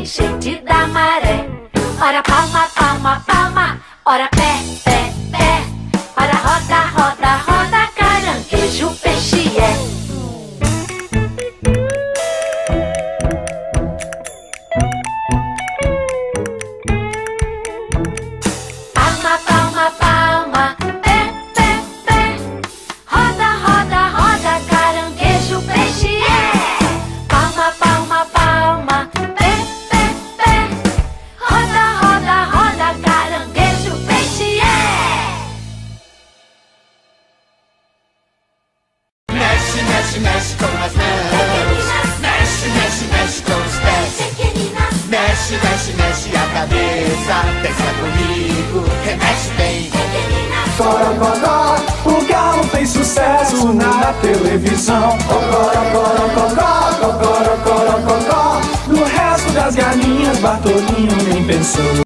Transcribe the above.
enchente da maré. Ora palma, palma, palma, ora pé, pé, pé. Ora roda, roda, roda, caranguejo, peixe é. Palma, palma, palma, pé, pé, pé. Roda, roda, roda, caranguejo, peixe é. Palma, palma, palma, pé, pé, pé. Roda, roda, roda, caranguejo, peixe é. Mexe, mexe, mexe com as mãos. Mexe, mexe, mexe com os pés. Mexe, mexe, mexe a cabeça. Pensa comigo, remexe bem. Corococó, o galo fez sucesso na televisão. Cocorocó, cocorocó, no resto das galinhas Bartolino nem pensou.